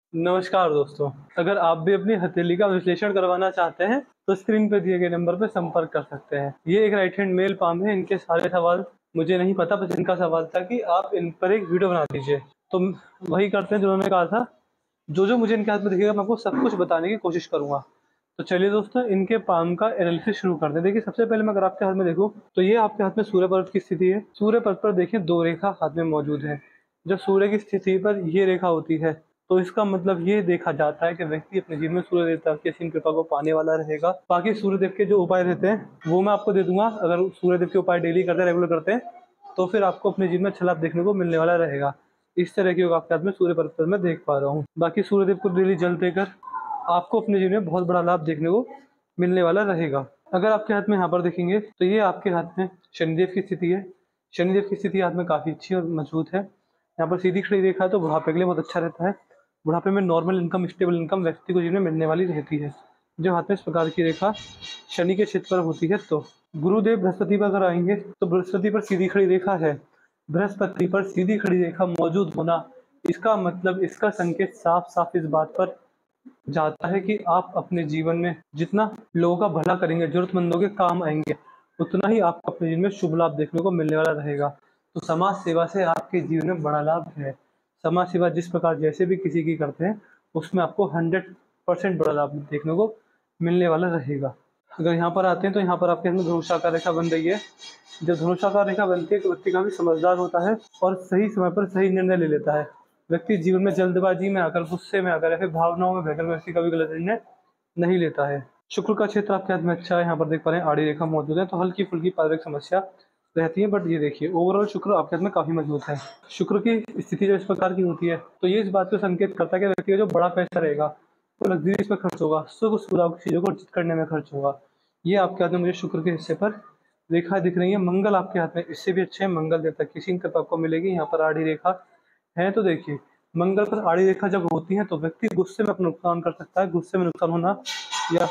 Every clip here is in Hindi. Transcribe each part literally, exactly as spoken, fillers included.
नमस्कार दोस्तों, अगर आप भी अपनी हथेली का विश्लेषण करवाना चाहते हैं तो स्क्रीन पर दिए गए नंबर पर संपर्क कर सकते हैं। ये एक राइट हैंड मेल पाम है। इनके सारे सवाल मुझे नहीं पता, बस इनका सवाल था कि आप इन पर एक वीडियो बना दीजिए। तो वही करते हैं जो उन्होंने कहा था। जो जो मुझे इनके हाथ में दिखेगा मैं आपको सब कुछ बताने की कोशिश करूंगा। तो चलिए दोस्तों, इनके पाम का एनालिसिस शुरू करते हैं। देखिए, सबसे पहले मैं अगर आपके हाथ में देखूं तो ये आपके हाथ में सूर्य पर्वत की स्थिति है। सूर्य पर्वत पर देखिए दो रेखा हाथ में मौजूद है। जब सूर्य की स्थिति पर ये रेखा होती है तो इसका मतलब ये देखा जाता है कि व्यक्ति अपने जीवन में सूर्य देवता की असीम कृपा को पाने वाला रहेगा। बाकी सूर्यदेव के जो उपाय रहते हैं वो मैं आपको दे दूंगा। अगर सूर्यदेव के उपाय डेली करते हैं, रेगुलर करते हैं, तो फिर आपको अपने जीवन में अच्छा लाभ देखने को मिलने वाला रहेगा। इस तरह की योग आपके हाथ में सूर्य पर्वत पर मैं देख पा रहा हूँ। बाकी सूर्यदेव को डेली जल देकर आपको अपने जीवन में बहुत बड़ा लाभ देखने को मिलने वाला रहेगा। अगर आपके हाथ में यहाँ पर देखेंगे तो ये आपके हाथ में शनिदेव की स्थिति है। शनिदेव की स्थिति हाथ में काफ़ी अच्छी और मजबूत है। यहाँ पर सीधी खड़ी रेखा है तो बुढ़ापे के लिए बहुत अच्छा रहता है। बुढ़ापे में नॉर्मल इनकम, स्टेबल इनकम व्यक्ति को जीवन में मिलने वाली रहती है। जो हाथ में इस प्रकार की रेखा शनि के क्षेत्र पर होती है। तो गुरुदेव बृहस्पति पर अगर आएंगे तो बृहस्पति पर सीधी खड़ी रेखा है। बृहस्पति पर सीधी खड़ी रेखा मौजूद होना, इसका मतलब, इसका संकेत साफ साफ इस बात पर जाता है कि आप अपने जीवन में जितना लोगों का भला करेंगे, जरूरतमंदों के काम आएंगे, उतना ही आपको अपने जीवन में शुभ लाभ देखने को मिलने वाला रहेगा। तो समाज सेवा से आपके जीवन में बड़ा लाभ है। समाज सेवा जिस प्रकार जैसे भी किसी की करते हैं उसमें आपको हंड्रेड परसेंट बड़ा लाभ देखने को मिलने वाला रहेगा। अगर यहाँ पर आते हैं तो यहाँ पर आपके अंदर धनुषाकार रेखा बन रही है। जब धनुषाकार रेखा बनती है तो व्यक्ति काफी समझदार होता है और सही समय पर सही निर्णय ले लेता है। व्यक्ति जीवन में जल्दबाजी में आकर, गुस्से में आकर या फिर भावनाओं में बहकर व्यक्ति कभी गलत निर्णय नहीं लेता है। शुक्र का क्षेत्र आपके हाथ में अच्छा है। यहाँ पर देख पा रहे हैं आड़ी रेखा मौजूद है, तो हल्की फुल्की पारिवारिक समस्या रहती है, बट ये देखिए ओवरऑल शुक्र आपके हाथ में काफी मजबूत है। शुक्र की स्थिति जब इस प्रकार की होती है तो ये इस बात को संकेत करता है कि व्यक्ति का जो बड़ा पैसा रहेगा वो लग्जरीज पर खर्च होगा, सुख सुविधा चीजों को अर्जित करने में खर्च होगा। ये आपके हाथ में मुझे शुक्र के हिस्से पर रेखा दिख रही है। मंगल आपके हाथ में इससे भी अच्छे है। मंगल देवता किसी कृपा आपको मिलेगी। यहाँ पर आड़ी रेखा है तो देखिए, मंगल पर आड़ी रेखा जब होती है तो व्यक्ति गुस्से में अपना नुकसान कर सकता है। गुस्से में नुकसान होना या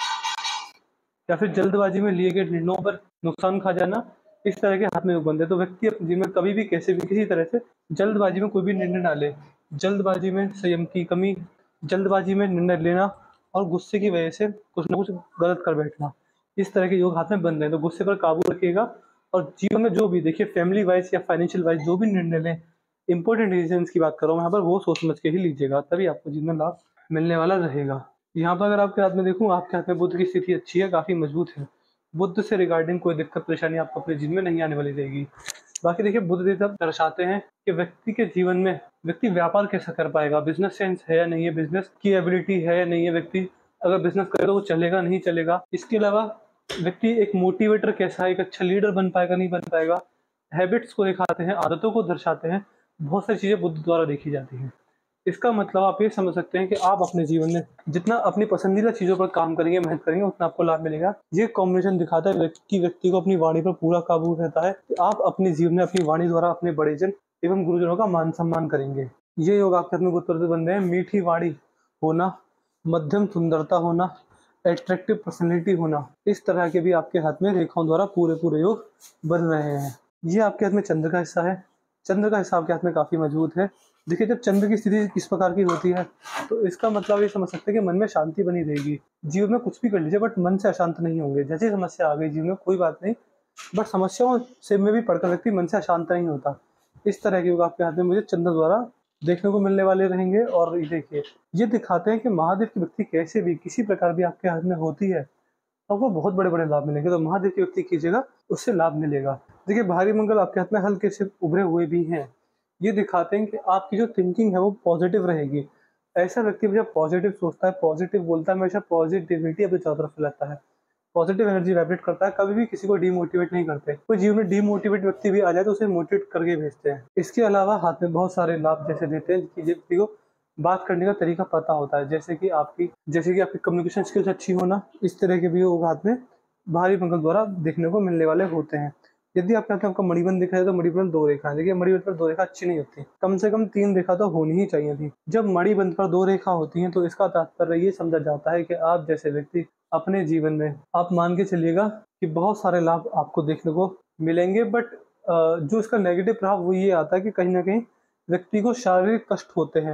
या फिर जल्दबाजी में लिए गए निर्णयों पर नुकसान खा जाना, इस तरह के हाथ में योग बनते हैं। तो व्यक्ति अपने जीवन में कभी भी कैसे भी किसी तरह से जल्दबाजी में कोई भी निर्णय ना ले। जल्दबाजी में संयम की कमी, जल्दबाजी में निर्णय लेना और गुस्से की वजह से कुछ ना कुछ गलत कर बैठना, इस तरह के योग हाथ में बन रहे हैं। तो गुस्से पर काबू रखिएगा और जीवन में जो भी देखिए फैमिली वाइज या फाइनेंशियल वाइज जो भी निर्णय लें, इंपॉर्टेंट डिसीजन की बात कर रहा हूँ यहाँ पर, वो सोच समझ के ही लीजिएगा, तभी आपको जीवन में लाभ मिलने वाला रहेगा। यहाँ पर अगर आपके हाथ में देखूँ, आपके हाथ में बुध की स्थिति अच्छी है, काफ़ी मजबूत है। बुध से रिगार्डिंग कोई दिक्कत परेशानी आपको अपने जीवन में नहीं आने वाली रहेगी। बाकी देखिए, बुध देवता दर्शाते हैं कि व्यक्ति के जीवन में व्यक्ति व्यापार कैसा कर पाएगा, बिजनेस सेंस है या नहीं है, बिजनेस की एबिलिटी है या नहीं है, व्यक्ति अगर बिजनेस करे तो वो चलेगा नहीं चलेगा। इसके अलावा व्यक्ति एक मोटिवेटर कैसा है, एक अच्छा लीडर बन पाएगा नहीं बन पाएगा। हैबिट्स को दिखाते हैं, आदतों को दर्शाते हैं। बहुत सारी चीज़ें बुध द्वारा देखी जाती हैं। इसका मतलब आप ये समझ सकते हैं कि आप अपने जीवन में जितना अपनी पसंदीदा चीज़ों पर काम करेंगे, मेहनत करेंगे, उतना आपको लाभ मिलेगा। ये कॉम्बिनेशन दिखाता है व्यक्ति व्यक्ति को अपनी वाणी पर पूरा काबू रहता है कि आप अपने जीवन में अपनी वाणी द्वारा अपने बड़ेजन एवं गुरुजनों का मान सम्मान करेंगे। ये योग आपके हाथ में बुध पर बन रहे हैं। मीठी वाणी होना, मध्यम सुंदरता होना, एट्रैक्टिव पर्सनैलिटी होना, इस तरह के भी आपके हाथ में रेखाओं द्वारा पूरे पूरे योग बन रहे हैं। ये आपके हाथ में चंद्र का हिस्सा है। चंद्र का हिस्सा आपके हाथ में काफ़ी मजबूत है। देखिए, जब चंद्र की स्थिति इस प्रकार की होती है तो इसका मतलब ये समझ सकते हैं कि मन में शांति बनी रहेगी। जीवन में कुछ भी कर लीजिए बट मन से अशांत नहीं होंगे। जैसी समस्या आ गई जीवन में कोई बात नहीं, बट समस्याओं से में भी पढ़कर व्यक्ति मन से अशांत नहीं होता। इस तरह के योग आपके हाथ में मुझे चंद्र द्वारा देखने को मिलने वाले रहेंगे। और ये देखिए, ये दिखाते हैं कि महादेव की व्यक्ति कैसे भी किसी प्रकार भी आपके हाथ में होती है तो आपको बहुत बड़े बड़े लाभ मिलेंगे। तो महादेव की व्यक्ति कीजिएगा, उससे लाभ मिलेगा। देखिए, भारी मंगल आपके हाथ में हल्के से उभरे हुए भी हैं। ये दिखाते हैं कि आपकी जो थिंकिंग है वो पॉजिटिव रहेगी। ऐसा व्यक्ति जब पॉजिटिव सोचता है, पॉजिटिव बोलता है, हमेशा पॉजिटिविटी अपने चारों तरफ फैलाता है, पॉजिटिव एनर्जी वाइब्रेट करता है, कभी भी किसी को डीमोटिवेट नहीं करते। कोई जीवन में डीमोटिवेट व्यक्ति भी आ जाए तो उसे मोटिवेट करके भेजते हैं। इसके अलावा हाथ में बहुत सारे लाभ जैसे देते हैं कि व्यक्ति को बात करने का तरीका पता होता है, जैसे कि आपकी जैसे कि आपकी कम्युनिकेशन स्किल्स अच्छी होना, इस तरह के भी योग हाथ में भारी मंगल द्वारा देखने को मिलने वाले होते हैं। यदि आपके हाथ में आपका मणिबंध दिख रहा है तो मणिबंध दो रेखा है। देखिए, मणिबंध पर दो रेखा अच्छी नहीं होती, कम से कम तीन रेखा तो होनी ही चाहिए थी। जब मणिबंध पर दो रेखा होती हैं तो इसका तात्पर्य ये समझा जाता है कि आप जैसे व्यक्ति अपने जीवन में, आप मान के चलिएगा कि बहुत सारे लाभ आपको देखने को मिलेंगे, बट जो इसका नेगेटिव प्रभाव वो ये आता है कि कहीं ना कहीं व्यक्ति को शारीरिक कष्ट होते हैं।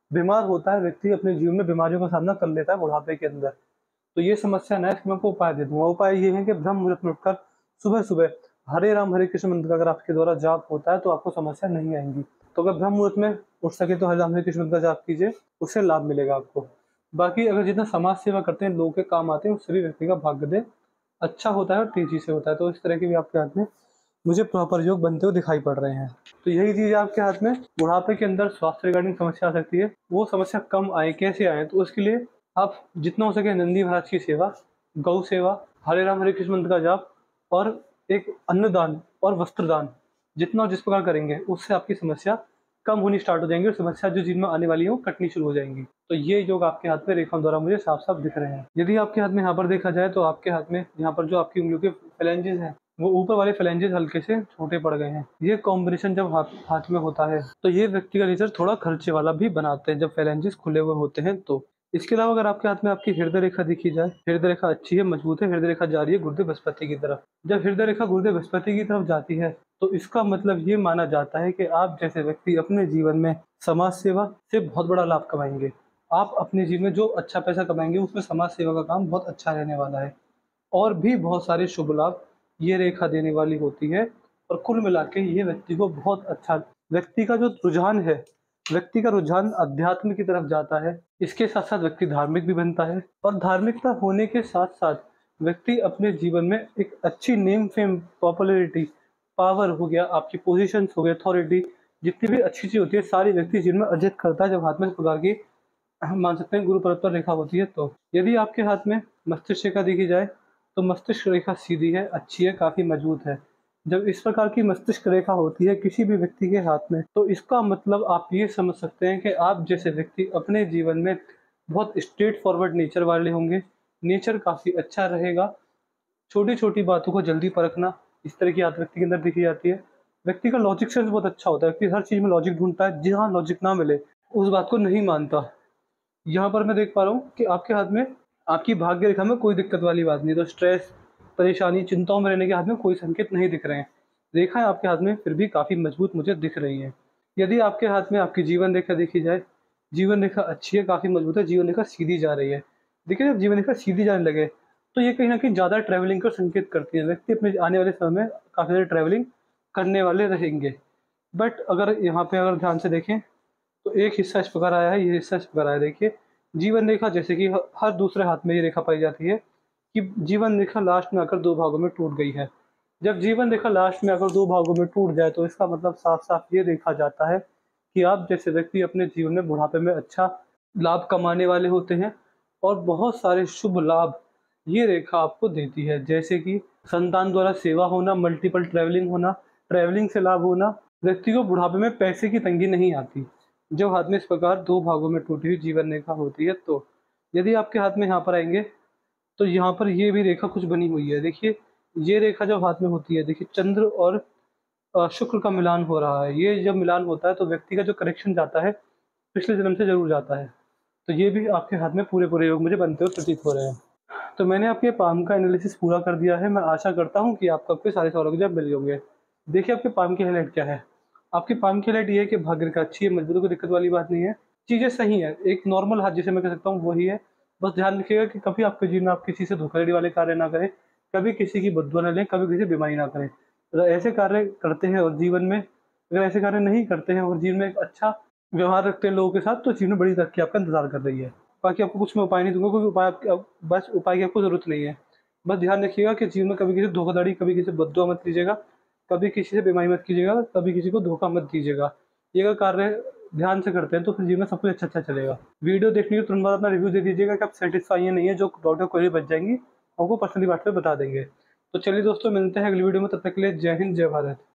बीमार होता है व्यक्ति, अपने जीवन में बीमारियों का सामना कर लेता है बुढ़ापे के अंदर। तो ये समस्या ना है, इसमें आपको उपाय दे दूँगा। उपाय ये है कि ब्रह्म मुहूर्त में उठकर सुबह-सुबह हरे राम हरे कृष्ण मंत्र का अगर आपके द्वारा जाप होता है तो आपको समस्या नहीं आएँगी। तो अगर ब्रह्म मुहूर्त में उठ सके तो हरे राम हरे कृष्ण मंत्र का जाप कीजिए, उससे लाभ मिलेगा आपको। बाकी अगर जितना समाज सेवा करते हैं, लोगों के काम आते हैं, उस सभी व्यक्ति का भाग्योदय अच्छा होता है और तेज़ी से होता है। तो इस तरह के भी आपके हाथ में मुझे प्रॉपर योग बनते हुए दिखाई पड़ रहे हैं। तो यही चीज़ आपके हाथ में बुढ़ापे के अंदर स्वास्थ्य रिगार्डिंग समस्या आ सकती है, वो समस्या कम आए, कैसे आए? तो उसके लिए आप जितना हो सके नंदी महाराज की सेवा, गौ सेवा, हरे राम हरे कृष्ण मंत्र का जाप और एक अन्नदान और वस्त्रदान, जितना जिस प्रकार करेंगे उससे आपकी समस्या कम होनी स्टार्ट हो जाएंगी और समस्या जो जिनमें आने वाली है वो कटनी शुरू हो जाएंगी। तो ये योग आपके हाथ में रेखाओं द्वारा मुझे साफ-साफ दिख रहे हैं। यदि आपके हाथ में यहाँ पर देखा जाए तो आपके हाथ में यहाँ पर जो आपकी उंगलियों के फ्लैंजेस हैं, वो ऊपर वाले फ्लैंजेस हल्के से छोटे पड़ गए हैं। ये कॉम्बिनेशन जब हाथ हाथ में होता है तो ये व्यक्ति का नेचर थोड़ा खर्चे वाला भी बनाते हैं जब फ्लैंजेस खुले हुए होते हैं तो। इसके अलावा अगर आपके हाथ में आपकी हृदय रेखा देखी जाए, हृदय रेखा अच्छी है, मजबूत है, हृदय रेखा जा रही है गुरुदेव बृहस्पति की तरफ। जब हृदय रेखा गुरुदेव बृहस्पति की तरफ जाती है तो इसका मतलब ये माना जाता है कि आप जैसे व्यक्ति अपने जीवन में समाज सेवा से बहुत बड़ा लाभ कमाएंगे। आप अपने जीवन में जो अच्छा पैसा कमाएंगे उसमें समाज सेवा का काम बहुत अच्छा रहने वाला है और भी बहुत सारे शुभ लाभ ये रेखा देने वाली होती है। और कुल मिला के ये व्यक्ति को बहुत अच्छा, व्यक्ति का जो रुझान है, व्यक्ति का रुझान अध्यात्म की तरफ जाता है। इसके साथ साथ व्यक्ति धार्मिक भी बनता है और धार्मिकता होने के साथ साथ व्यक्ति अपने जीवन में एक अच्छी नेम फेम, पॉपुलैरिटी, पावर हो गया, आपकी पोजीशंस हो गए, अथॉरिटी, जितनी भी अच्छी चीज़ होती है सारी व्यक्ति जीवन में अर्जित करता है जब हाथ में इस प्रकार की हम मान सकते हैं गुरु परत्पर रेखा होती है। तो यदि आपके हाथ में मस्तिष्क रेखा देखी जाए तो मस्तिष्क रेखा सीधी है, अच्छी है, काफ़ी मजबूत है। जब इस प्रकार की मस्तिष्क रेखा होती है किसी भी व्यक्ति के हाथ में तो इसका मतलब आप ये समझ सकते हैं कि आप जैसे व्यक्ति अपने जीवन में बहुत स्ट्रेट फॉरवर्ड नेचर वाले होंगे। नेचर काफ़ी अच्छा रहेगा, छोटी-छोटी बातों को जल्दी परखना, इस तरह की आदत व्यक्ति के अंदर देखी जाती है। व्यक्ति का लॉजिक सेंस बहुत अच्छा होता है, व्यक्ति हर चीज़ में लॉजिक ढूँढता है, जहाँ लॉजिक ना मिले उस बात को नहीं मानता। यहाँ पर मैं देख पा रहा हूँ कि आपके हाथ में आपकी भाग्य रेखा में कोई दिक्कत वाली बात नहीं, तो स्ट्रेस, परेशानी, चिंताओं में रहने के हाथ में कोई संकेत नहीं दिख रहे हैं। रेखाएँ आपके हाथ में फिर भी काफ़ी मजबूत मुझे दिख रही हैं। यदि आपके हाथ में आपकी जीवन रेखा देखी जाए, जीवन रेखा अच्छी है, काफ़ी मजबूत है, जीवन रेखा सीधी जा रही है। देखिए जब जीवन रेखा सीधी जाने लगे तो ये कहीं न कहीं ज़्यादा ट्रैवलिंग का संकेत करती है। व्यक्ति अपने आने वाले समय में काफ़ी ज़्यादा ट्रैवलिंग करने वाले रहेंगे। बट अगर यहाँ पे अगर ध्यान से देखें तो एक हिस्सा इस प्रकार आया है, ये हिस्सा इस प्रकार आया है। देखिए जीवन रेखा जैसे कि ह हर दूसरे हाथ में ये रेखा पाई जाती है कि जीवन रेखा लास्ट में आकर दो भागों में टूट गई है। जब जीवन रेखा लास्ट में आकर दो भागों में टूट जाए तो इसका मतलब साफ-साफ ये देखा जाता है कि आप जैसे व्यक्ति अपने जीवन में बुढ़ापे में अच्छा लाभ कमाने वाले होते हैं और बहुत सारे शुभ लाभ ये रेखा आपको देती है। जैसे कि संतान द्वारा सेवा होना, मल्टीपल ट्रैवलिंग होना, ट्रैवलिंग से लाभ होना, व्यक्ति को बुढ़ापे में पैसे की तंगी नहीं आती। जब हाथ में इस प्रकार दो भागों में टूटी हुई जीवन रेखा होती है तो यदि आपके हाथ में यहाँ पर आएँगे तो यहाँ पर ये भी रेखा कुछ बनी हुई है। देखिए ये रेखा जब हाथ में होती है, देखिए चंद्र और अ, शुक्र का मिलान हो रहा है। ये जब मिलान होता है तो व्यक्ति का जो करेक्शन जाता है, पिछले जन्म से ज़रूर जाता है। तो ये भी आपके हाथ में पूरे-पूरे योग मुझे बनते हुए प्रतीत हो रहे हैं। तो मैंने आपके पाम का एनालिसिस पूरा कर दिया है। मैं आशा करता हूँ कि आपको आपके सारे सवालों के जवाब मिल गए होंगे। देखिए आपके पाम की हाइलाइट क्या है? आपकी पाम की हाइलाइट ये है कि भाग्य रेखा अच्छी है, मजबूत है, कोई दिक्कत वाली बात नहीं है। चीज़ें सही हैं, एक नॉर्मल हाथ जिसे मैं कह सकता हूँ वही है। बस ध्यान रखिएगा कि कभी आपके जीवन में आप किसी से धोखाधड़ी वाले कार्य ना करें, कभी किसी की बददुआ ना लें, कभी किसी बीमारी ना करें। अगर ऐसे कार्य करते हैं और जीवन में अगर ऐसे कार्य नहीं करते हैं और जीवन में एक अच्छा व्यवहार रखते हैं लोगों के साथ तो जीवन में बड़ी तरक्की आपका इंतज़ार कर रही है। बाकी आपको कुछ मैं उपाय नहीं दूँगा, कोई उपाय आपके अब बस उपाय की आपको ज़रूरत नहीं है। बस ध्यान रखिएगा कि जीवन में कभी किसी से धोखाधड़ी, कभी किसी से बददुआ मत कीजिएगा, कभी किसी से बेईमानी मत कीजिएगा, कभी किसी को धोखा मत दीजिएगा। ये अगर कार्य ध्यान से करते हैं तो फिर जीवन में सब कुछ अच्छा-अच्छा चलेगा। वीडियो देखने के तुरंत बाद अपना रिव्यू दे दीजिएगा कि आप सैटिस्फाई हैं, नहीं है, जो डाउट है क्वेरी बच जाएँगी, आपको पर्सनली व्हाट्सएप पे बता देंगे। तो चलिए दोस्तों मिलते हैं अगली वीडियो में, तब तक के लिए जय हिंद, जय भारत।